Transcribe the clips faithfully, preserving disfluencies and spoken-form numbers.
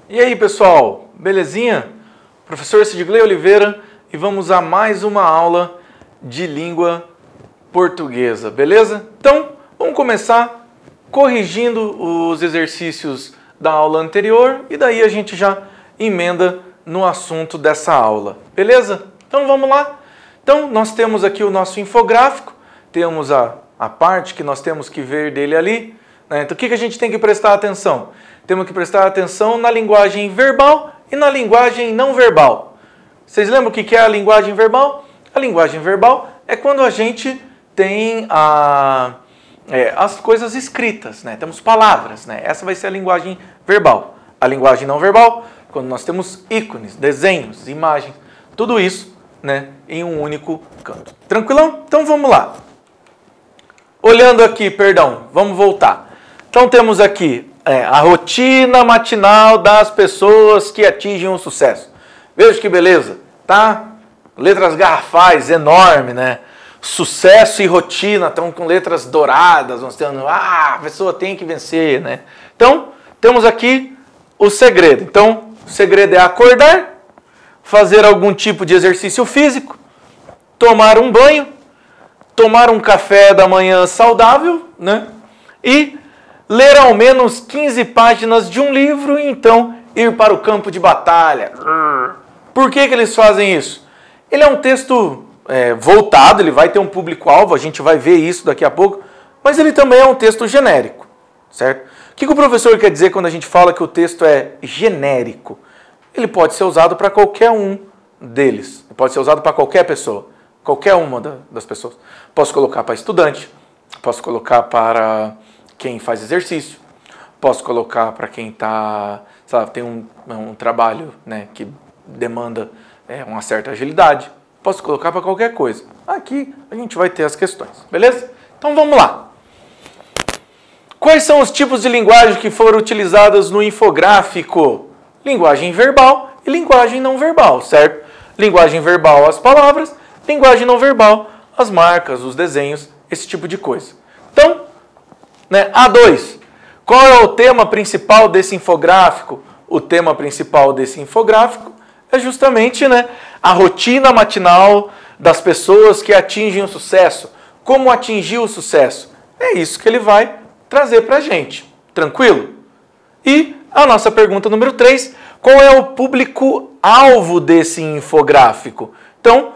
E aí, pessoal, belezinha? Professor Sidgley Oliveira e vamos a mais uma aula de língua portuguesa, beleza? Então, vamos começar corrigindo os exercícios da aula anterior e daí a gente já emenda no assunto dessa aula, beleza? Então, vamos lá. Então, nós temos aqui o nosso infográfico, temos a, a parte que nós temos que ver dele ali, né? Então, o que, que a gente tem que prestar atenção? Temos que prestar atenção na linguagem verbal e na linguagem não verbal. Vocês lembram o que é a linguagem verbal? A linguagem verbal é quando a gente tem a, é, as coisas escritas, né? Temos palavras, né? Essa vai ser a linguagem verbal. A linguagem não verbal, quando nós temos ícones, desenhos, imagens, tudo isso, né, em um único canto. Tranquilão? Então vamos lá. Olhando aqui, perdão, vamos voltar. Então temos aqui É, a rotina matinal das pessoas que atingem o sucesso. Veja que beleza, tá? Letras garrafais, enorme, né? Sucesso e rotina estão com letras douradas, mostrando, ah, a pessoa tem que vencer, né? Então, temos aqui o segredo. Então, o segredo é acordar, fazer algum tipo de exercício físico, tomar um banho, tomar um café da manhã saudável, né? E ler ao menos quinze páginas de um livro e então ir para o campo de batalha. Por que que eles fazem isso? Ele é um texto é, voltado, ele vai ter um público-alvo, a gente vai ver isso daqui a pouco, mas ele também é um texto genérico, certo? O que que o professor quer dizer quando a gente fala que o texto é genérico? Ele pode ser usado para qualquer um deles, pode ser usado para qualquer pessoa, qualquer uma das pessoas. Posso colocar para estudante, posso colocar para quem faz exercício, posso colocar para quem tá, sabe, tem um, um trabalho, né, que demanda é, uma certa agilidade, posso colocar para qualquer coisa. Aqui a gente vai ter as questões, beleza? Então vamos lá. Quais são os tipos de linguagem que foram utilizadas no infográfico? Linguagem verbal e linguagem não verbal, certo? Linguagem verbal, as palavras, linguagem não verbal, as marcas, os desenhos, esse tipo de coisa. Então, Né? A dois. Qual é o tema principal desse infográfico? O tema principal desse infográfico é justamente, né, a rotina matinal das pessoas que atingem o sucesso. Como atingir o sucesso? É isso que ele vai trazer para a gente. Tranquilo? E a nossa pergunta número três. Qual é o público-alvo desse infográfico? Então,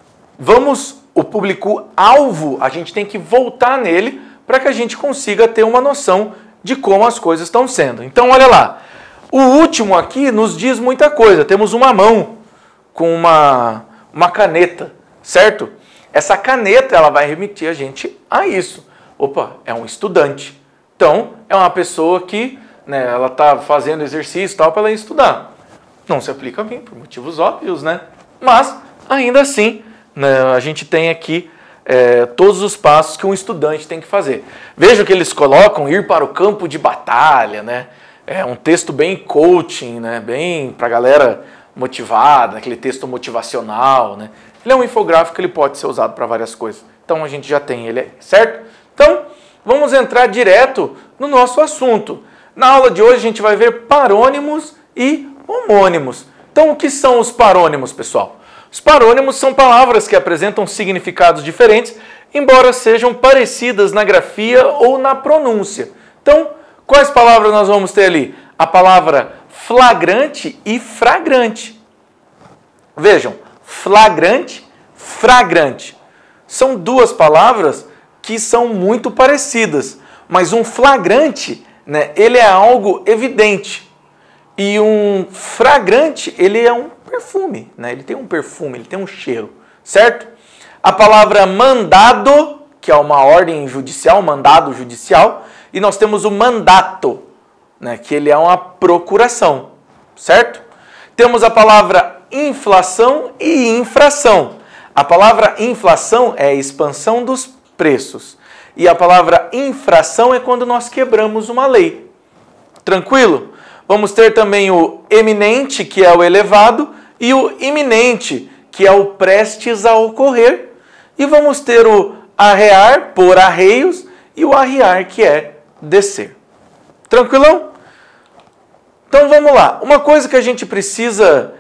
vamos, o público-alvo, a gente tem que voltar nele para que a gente consiga ter uma noção de como as coisas estão sendo. Então, olha lá. O último aqui nos diz muita coisa. Temos uma mão com uma, uma caneta, certo? Essa caneta ela vai remitir a gente a isso. Opa, é um estudante. Então, é uma pessoa que, né, ela está fazendo exercício e tal para ela estudar. Não se aplica a mim, por motivos óbvios, né? Mas, ainda assim, né, a gente tem aqui É, todos os passos que um estudante tem que fazer. Veja que eles colocam ir para o campo de batalha, né? É um texto bem coaching, né? Bem para a galera motivada, aquele texto motivacional, né? Ele é um infográfico que ele pode ser usado para várias coisas. Então a gente já tem ele, certo? Então vamos entrar direto no nosso assunto. Na aula de hoje a gente vai ver parônimos e homônimos. Então o que são os parônimos, pessoal? Os parônimos são palavras que apresentam significados diferentes, embora sejam parecidas na grafia ou na pronúncia. Então, quais palavras nós vamos ter ali? A palavra flagrante e fragrante. Vejam, flagrante, fragrante. São duas palavras que são muito parecidas, mas um flagrante, né, ele é algo evidente. E um fragrante, ele é um perfume, né? Ele tem um perfume, ele tem um cheiro, certo? A palavra mandado, que é uma ordem judicial, mandado judicial, e nós temos o mandato, né? Que ele é uma procuração, certo? Temos a palavra inflação e infração. A palavra inflação é a expansão dos preços, e a palavra infração é quando nós quebramos uma lei. Tranquilo? Vamos ter também o eminente, que é o elevado, e o iminente, que é o prestes a ocorrer. E vamos ter o arrear, por arreios, e o arriar, que é descer. Tranquilão? Então vamos lá. Uma coisa que a gente precisa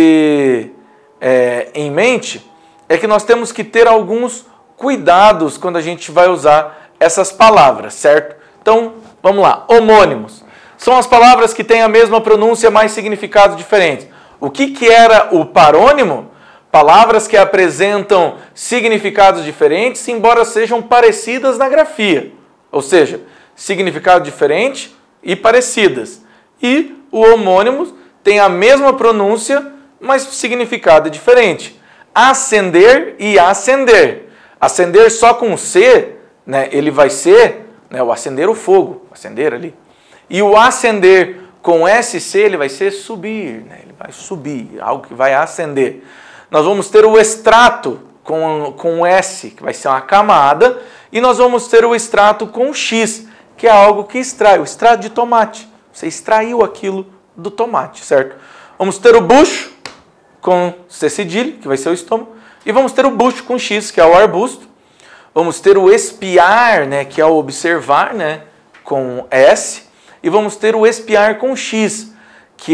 ter é, em mente é que nós temos que ter alguns cuidados quando a gente vai usar essas palavras, certo? Então, vamos lá. Homônimos. São as palavras que têm a mesma pronúncia, mas significados diferentes. O que, que era o parônimo? Palavras que apresentam significados diferentes, embora sejam parecidas na grafia. Ou seja, significado diferente e parecidas. E o homônimo tem a mesma pronúncia, mas significado é diferente. Acender e acender. Acender só com C, né, ele vai ser, né, o acender o fogo, acender ali. E o acender com S C, ele vai ser subir, né, ele vai subir, algo que vai acender. Nós vamos ter o extrato com, com S, que vai ser uma camada, e nós vamos ter o extrato com X, que é algo que extrai, o extrato de tomate. Você extraiu aquilo do tomate, certo? Vamos ter o bucho com C cedilha, que vai ser o estômago, e vamos ter o bucho com X, que é o arbusto. Vamos ter o espiar, né, que é o observar, né, com S. E vamos ter o espiar com X, que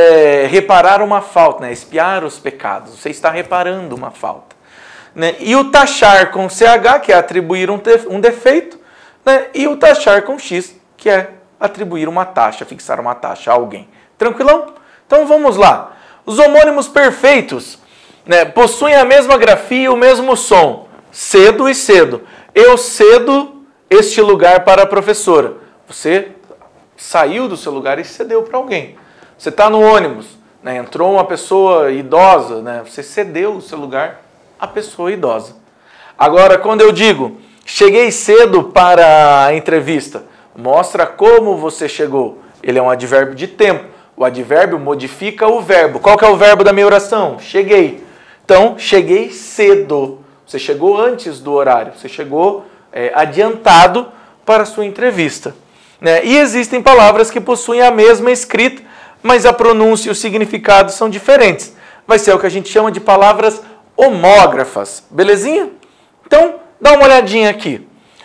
é reparar uma falta, né, espiar os pecados. Você está reparando uma falta. Né? E o taxar com C H, que é atribuir um defeito, né? E o taxar com X, que é atribuir uma taxa, fixar uma taxa a alguém. Tranquilão? Então vamos lá. Os homônimos perfeitos, né, possuem a mesma grafia e o mesmo som. Cedo e cedo. Eu cedo este lugar para a professora. Você saiu do seu lugar e cedeu para alguém. Você está no ônibus, né, entrou uma pessoa idosa, né, você cedeu o seu lugar à pessoa idosa. Agora, quando eu digo, cheguei cedo para a entrevista, mostra como você chegou. Ele é um advérbio de tempo. O advérbio modifica o verbo. Qual que é o verbo da minha oração? Cheguei. Então, cheguei cedo. Você chegou antes do horário. Você chegou é, adiantado para a sua entrevista. Né? E existem palavras que possuem a mesma escrita, mas a pronúncia e o significado são diferentes. Vai ser o que a gente chama de palavras homógrafas. Belezinha? Então, dá uma olhadinha aqui.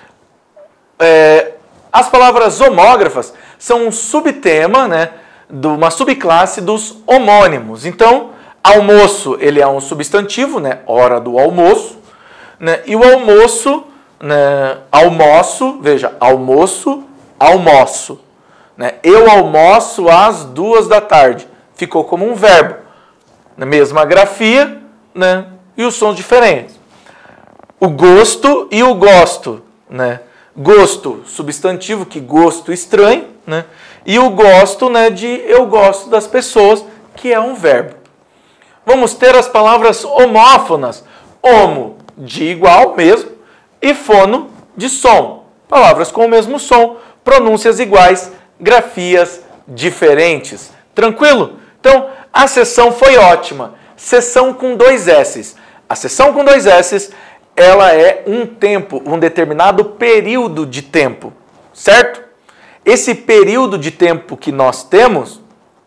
É, as palavras homógrafas são um subtema, né, de uma subclasse dos homônimos. Então, almoço, ele é um substantivo, né, hora do almoço. Né, e o almoço, né, almoço, veja, almoço, almoço. Né, eu almoço às duas da tarde. Ficou como um verbo. Na mesma grafia, né, e os sons diferentes. O gosto e o gosto, né? Gosto, substantivo, que gosto estranho, né? E o gosto, né, de eu gosto das pessoas, que é um verbo. Vamos ter as palavras homófonas. Homo, de igual mesmo, e fono, de som. Palavras com o mesmo som, pronúncias iguais, grafias diferentes. Tranquilo? Então, a sessão foi ótima. Sessão com dois S's. A sessão com dois S's, ela é um tempo, um determinado período de tempo, certo? Esse período de tempo que nós temos,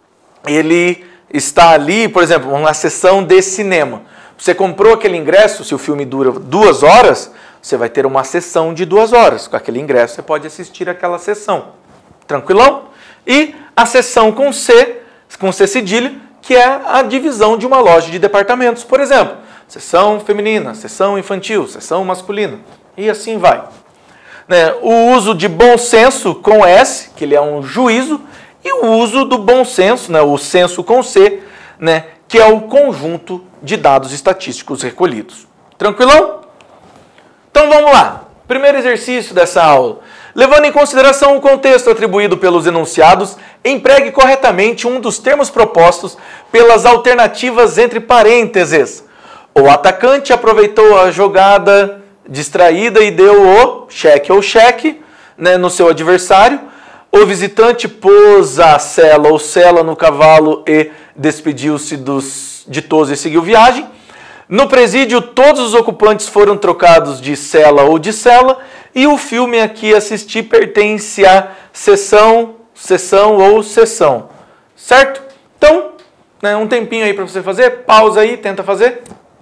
ele está ali, por exemplo, na sessão de cinema. Você comprou aquele ingresso, se o filme dura duas horas, você vai ter uma sessão de duas horas. Com aquele ingresso você pode assistir aquela sessão. Tranquilão? E a sessão com C, com C cedilha, que é a divisão de uma loja de departamentos, por exemplo. Seção feminina, seção infantil, seção masculina. E assim vai. Né? O uso de bom senso com S, que ele é um juízo, e o uso do bom senso, né? O senso com C, né? Que é o conjunto de dados estatísticos recolhidos. Tranquilão? Então vamos lá. Primeiro exercício dessa aula. Levando em consideração o contexto atribuído pelos enunciados, empregue corretamente um dos termos propostos pelas alternativas entre parênteses. O atacante aproveitou a jogada distraída e deu o cheque ou cheque, né, no seu adversário. O visitante pôs a sela ou sela no cavalo e despediu-se dos, de todos e seguiu viagem. No presídio, todos os ocupantes foram trocados de cela ou de cela. E o filme aqui assisti pertence a sessão, sessão ou sessão. Certo? Então, né, um tempinho aí para você fazer. Pausa aí, tenta fazer.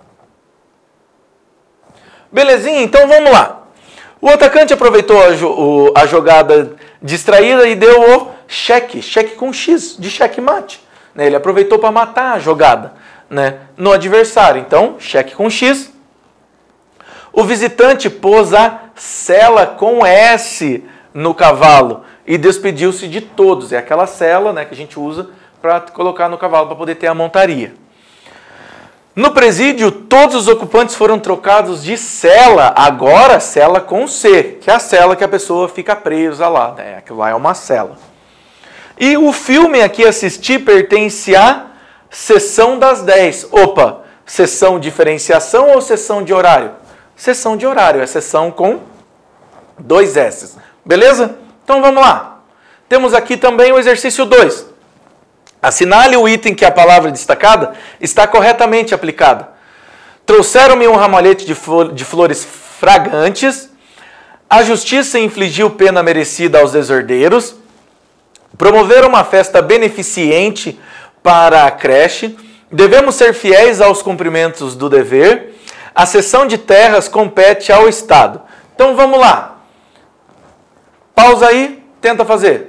Belezinha? Então vamos lá. O atacante aproveitou a, jo a jogada distraída e deu o cheque, cheque com X, de checkmate. Né? Ele aproveitou para matar a jogada, né, no adversário. Então, cheque com X. O visitante pôs a sela com S no cavalo e despediu-se de todos. É aquela sela, né, que a gente usa para colocar no cavalo para poder ter a montaria. No presídio, todos os ocupantes foram trocados de cela, agora cela com C, que é a cela que a pessoa fica presa lá, né? Aquilo lá é uma cela. E o filme aqui assisti pertence à sessão das dez. Opa, sessão diferenciação ou sessão de horário? Sessão de horário, é sessão com dois S. Beleza? Então vamos lá. Temos aqui também o exercício dois. Assinale o item que a palavra destacada está corretamente aplicada. Trouxeram-me um ramalhete de, flor, de flores fragantes. A justiça infligiu pena merecida aos desordeiros. Promoveram uma festa beneficente para a creche. Devemos ser fiéis aos cumprimentos do dever. A cessão de terras compete ao Estado. Então vamos lá. Pausa aí, tenta fazer.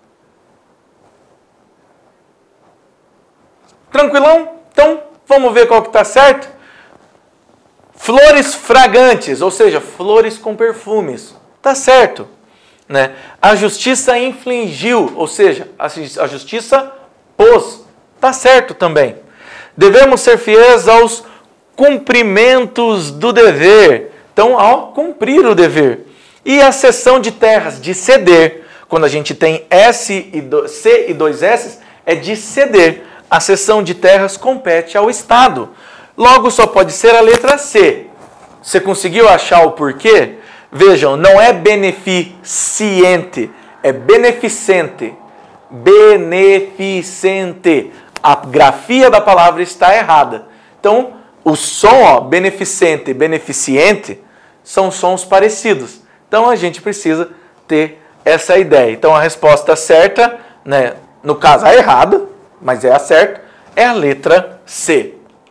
Tranquilão? Então, vamos ver qual que está certo? Flores fragantes, ou seja, flores com perfumes. Está certo. Né? A justiça infligiu, ou seja, a justiça pôs. Está certo também. Devemos ser fiéis aos cumprimentos do dever. Então, ao cumprir o dever. E a cessão de terras, de ceder. Quando a gente tem S e do, C e dois S, é de ceder. A cessão de terras compete ao Estado. Logo, só pode ser a letra C. Você conseguiu achar o porquê? Vejam, não é beneficiente, é beneficente. Beneficente. A grafia da palavra está errada. Então, o som, ó, beneficente e beneficiente, são sons parecidos. Então, a gente precisa ter essa ideia. Então, a resposta certa, né, no caso, a errada, mas é a certa, é a letra C.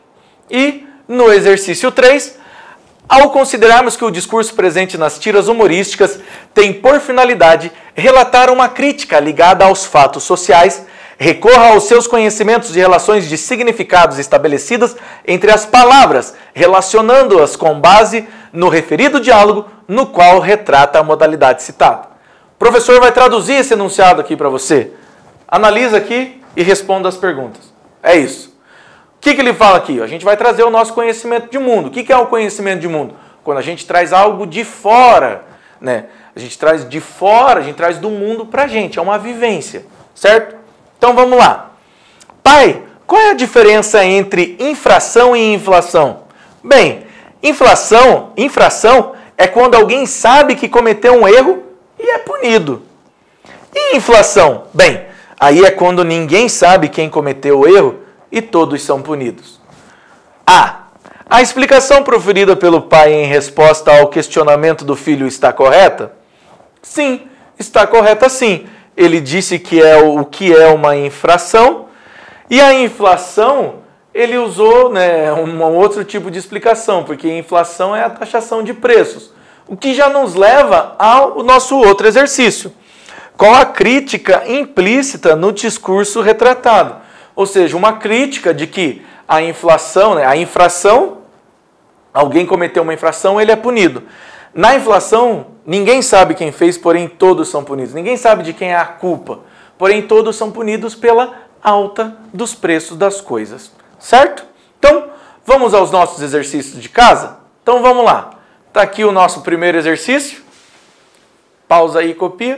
E no exercício três, ao considerarmos que o discurso presente nas tiras humorísticas tem por finalidade relatar uma crítica ligada aos fatos sociais, recorra aos seus conhecimentos de relações de significados estabelecidas entre as palavras, relacionando-as com base no referido diálogo no qual retrata a modalidade citada. O professor vai traduzir esse enunciado aqui para você. Analisa aqui e responda as perguntas. É isso. O que, que ele fala aqui? A gente vai trazer o nosso conhecimento de mundo. O que, que é o conhecimento de mundo? Quando a gente traz algo de fora, né? A gente traz de fora, a gente traz do mundo para a gente. É uma vivência, certo? Então vamos lá. Pai, qual é a diferença entre infração e inflação? Bem, inflação, infração é quando alguém sabe que cometeu um erro e é punido. E inflação? Bem, aí é quando ninguém sabe quem cometeu o erro e todos são punidos. A. A explicação proferida pelo pai em resposta ao questionamento do filho está correta? Sim, está correta sim. Ele disse que é o que é uma infração e a inflação ele usou, né, um outro tipo de explicação, porque a inflação é a taxação de preços, o que já nos leva ao nosso outro exercício. Qual a crítica implícita no discurso retratado? Ou seja, uma crítica de que a inflação, né, a infração, alguém cometeu uma infração, ele é punido. Na inflação, ninguém sabe quem fez, porém todos são punidos. Ninguém sabe de quem é a culpa, porém todos são punidos pela alta dos preços das coisas. Certo? Então, vamos aos nossos exercícios de casa? Então, vamos lá. Está aqui o nosso primeiro exercício. Pausa aí e copia.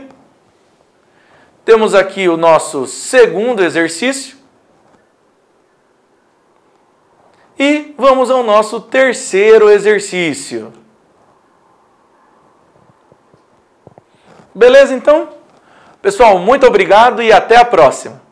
Temos aqui o nosso segundo exercício. E vamos ao nosso terceiro exercício. Beleza, então? Pessoal, muito obrigado e até a próxima.